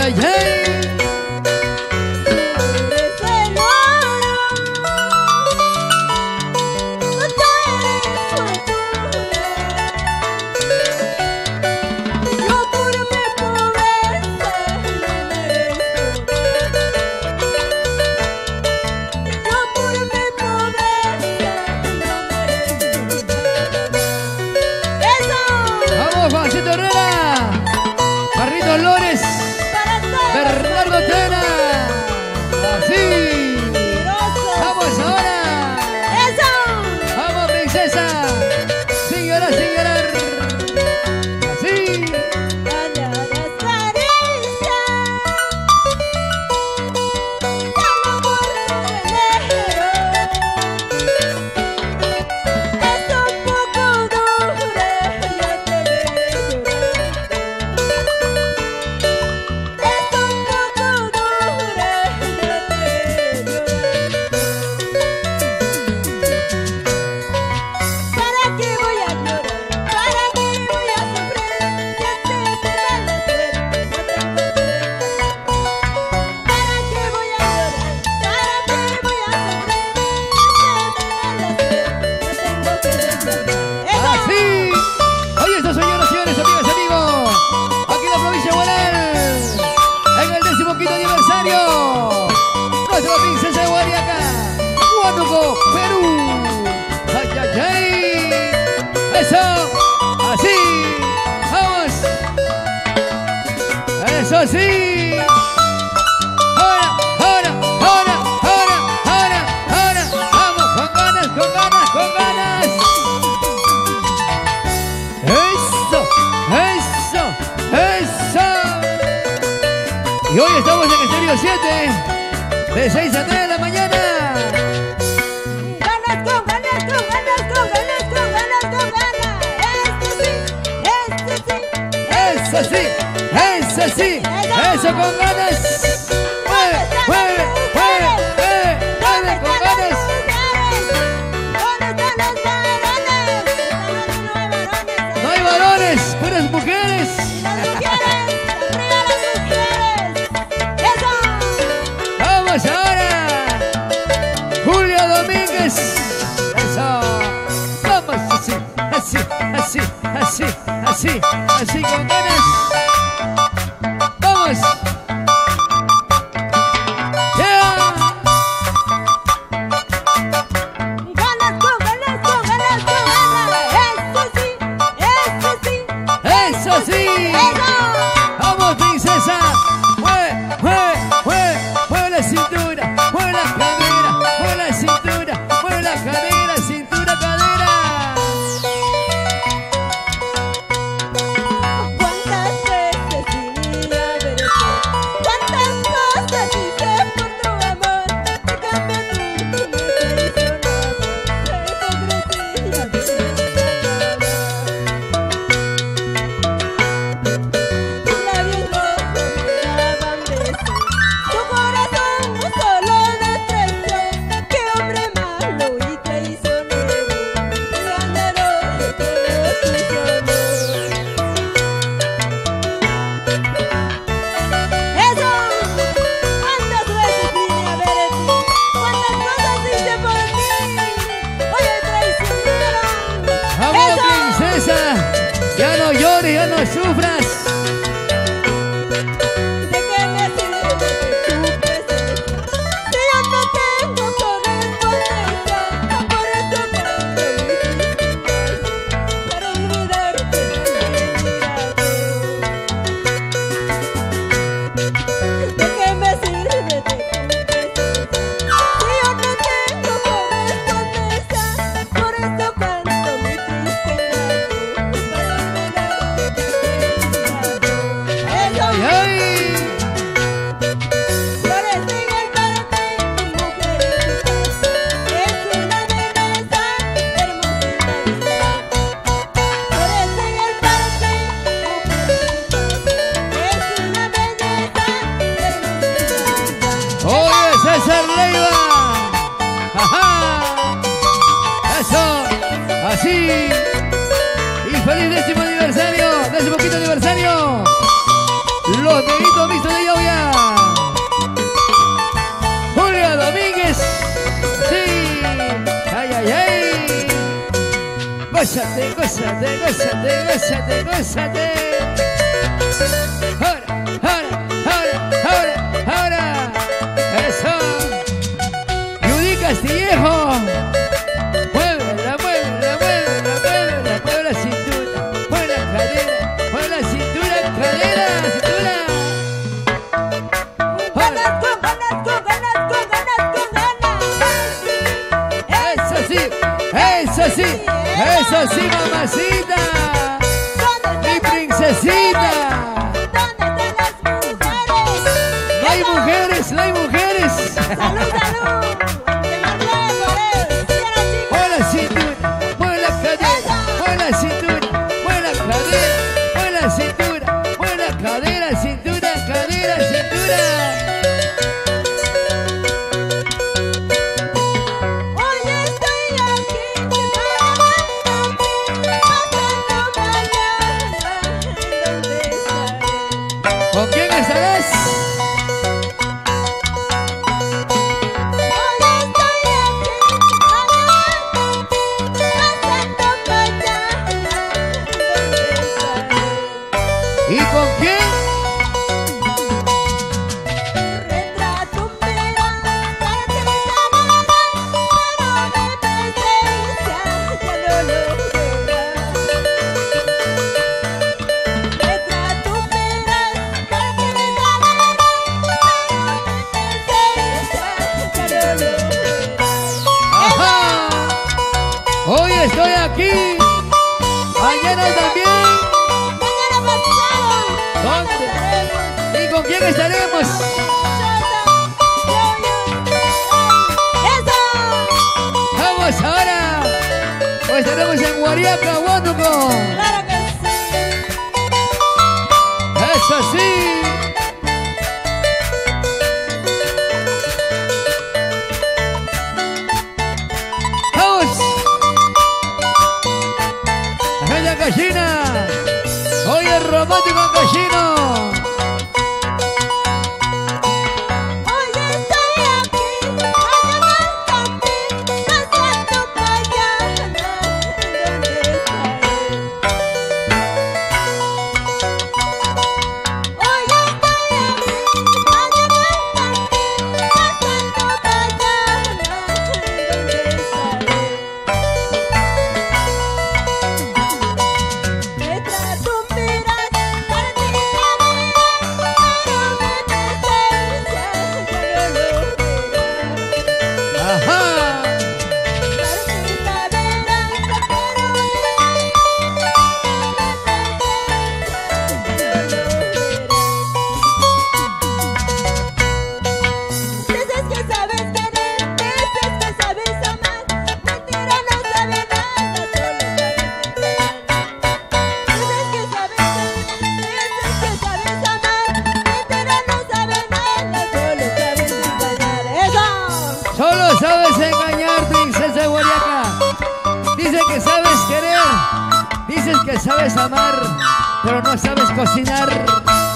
ay, ay. Juancito Herrera, Barrito Lores, Bernardo Tena, así, vamos ahora, vamos princesa, sin llorar, así. Perú, ay, ay, ay, eso, así, vamos, eso sí, ahora, vamos, con ganas, eso, y hoy estamos en Estéreo 7, de 6 a 3 de la mañana. Eso sí, eso con ganas. Mueve, con ganas. No hay varones, puras mujeres. Vamos ahora, Julia Domínguez. Eso, vamos así con ganas. Vamos. Eso sí. Vamos, princesa. Mueve la cintura, mueve la cadera, mueve la cintura, mueve la cadera, cintura, cadera. Ya no llores, ya no sufras. ¿De qué me sirve tu presencia si yo no tengo correspondencia? Por eso canto mi tristeza, para olvidarte de mi mirada. ¿De qué me sirve tu presencia si yo no tengo correspondencia? Por eso canto mi tristeza. César Leiva, eso, así, y feliz 10º aniversario, 15º aniversario, Los Neguitos Mixtos de Yauya. Julia Domínguez. Sí. Ay, ay, ay. Gózate, gózate, gózate, gózate, gózate. Ahora, ahora, ahora, ahora, ahora. Eso. Judy Castillejo. Muévela, muévela, muévela, muévela. Mueve la cintura, mueve la cadera, mueve la cintura, cadera, cintura. Ganas con ganas, con ganas, con ganas, con ganas. Eso sí, eso sí, eso sí, mamacita. Mi princesita. ¿Dónde están las mujeres? No hay mujeres, no hay mujeres. Salud, salud. Que más lejos, quiero chicas. Mueve la cintura, mueve la cadera, mueve la cintura, mueve la cadera, mueve la cintura, mueve la cadera, cintura, cadera, cintura. Hoy estoy aquí, pasando mañana. ¿Dónde estaré? ¿Con quién estarás? Hoy estoy aquí, pasando mañana. ¿Dónde estaré? ¿Y con quién? Retrato un verano para que me enamoraran, pero mi presencia ya no lo verás. Retrato un verano para que me enamoraran, pero mi presencia ya no lo verás. ¡Ajá! Hoy estoy aquí, mañana también. Mañana pasado, ¿Dónde? estaremos. ¿Y con quién estaremos? Vamos ahora. Pues estaremos en Guariaca, Huánuco. Claro que sí. Eso sí. Vamos. Agenda Gallina. Hoy es romántico Gallino. Hoy estoy aquí, mañana también, pasando mañana. ¿Dónde estaré? Hoy estoy aquí, mañana también, pasando mañana. ¿Dónde estaré? Me trato un mirar para que me enamoren, pero mi presencia ya no lo verás. Ajá. Martita verás, pero mi presencia ya no lo verás. Dices que sabes querer, dices que sabes amar, mentira no sabe nada, solo sabes engañar. Dices que sabes querer, dices que sabes amar, mentira no sabe nada, solo sabes engañar. ¡Eso! Solo sabes engañar, princesa de Guariaca. Dices que sabes querer, dices que sabes amar, pero no sabes cocinar.